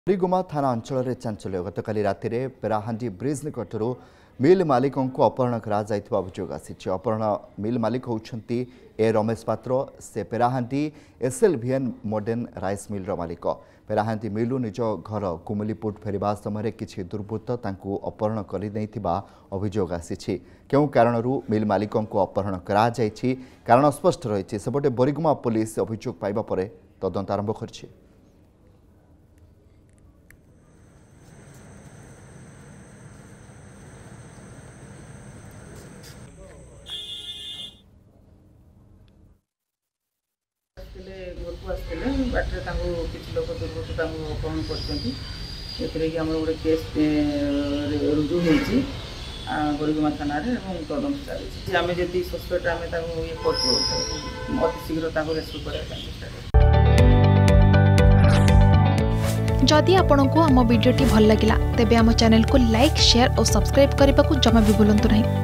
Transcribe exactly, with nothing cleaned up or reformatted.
हरिगुमा थाना अंचल में चांचल्य गतकाली राति पेराहांडी ब्रिज निकटर मिल मालिक को अपहरण कर अभियोग आसी। अपहरण मिल मालिक होती ए रमेश पात्र से पेराहांडी एसएलवीएन मॉडर्न राइस मिल मालिक। पेराहांडी मिलू निज घर कुमुलीपुट फेरवा समय किसी दुर्बृत्त अपहरण कर अभियोग आसी। क्यों कारण मिल मालिक को अपहरण कर कारण स्पष्ट रही। सेपटे बरिगुमा पुलिस अभियोग पाइबा परे तदंत आरंभ कर घर को आसते बाटे किसी लोग दुर्बृत्त अपहरण कर गोटे केस रुजु होती बरिगुमा थाना तदंत चली आम जी सस्पेक्ट आम ये अति शीघ्र रेस्क्यू कर। जदि आपंक आम भिडी भल लगा तेब आम चैनल को लाइक शेयर और सब्सक्राइब करने को जमा भी भूलु नहीं।